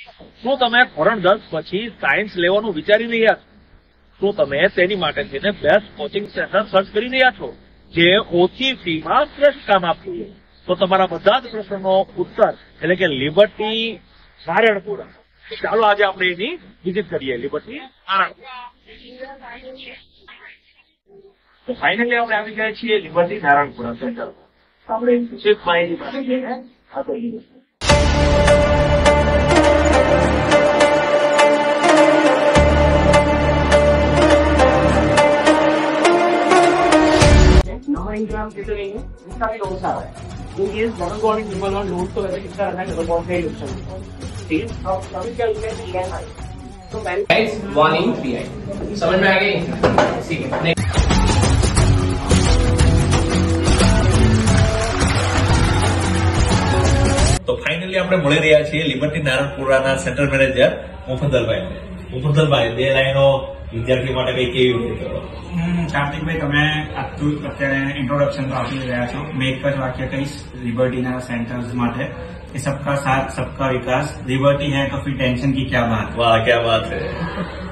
શું તમે ધોરણ 10 પછી સાયન્સ લેવાનું વિચારી રહ્યા છો? શું તમે તેની માટે થઈને બેસ્ટ કોચિંગ સેન્ટર સર્ચ કરી રહ્યા છો જે ઓછી ફીમાં શ્રેષ્ઠ કામ આપશે? તો તમારા બધા જ પ્રશ્નનો ઉત્તર એટલે કે લિબર્ટી નારાયણપુરા. ચાલો આજે આપણે એની વિઝિટ કરીએ. લિબર્ટી નારાયણપુરા. તો ફાઇનલી આપણે આવી ગયા છીએ લિબર્ટી નારાયણપુરા સેન્ટર. આપણે વિશેષ માહિતી આપીએ. इंग्राम कितने नहीं है इसका भी लोग सारा है क्योंकि इस डबल बॉन्डिंग ट्रिपल बॉन्ड लूट तो वैसे कितना रखना है डबल बॉन्ड का ही ऑप्शन ठीक है. अब सभी क्या लिखा है 3i तो पहले 1 in 3i समझ में आ गई. ठीक है. તો ફાઇનલી આપણે મળી રહ્યા છીએ લિબર્ટી નારાયણપુરાના સેન્ટર મેનેજર મુફદ્દલભાઈ. મુફદ્દલભાઈ, 2 લાઈનો વિદ્યાર્થી માટે કઈ કેવી રીતે કરો? કાર્તિકભાઈ, તમે અત્યારે ઇન્ટ્રોડક્શન તો આપી રહ્યા છો. મેં એક જ વાક્ય કહીશ લિબર્ટીના સેન્ટર્સ માટે કે સબકા સાથ સબકા વિકાસ. लिबर्टी है तो फिर टेंशन की क्या बात. वाह, क्या बात है.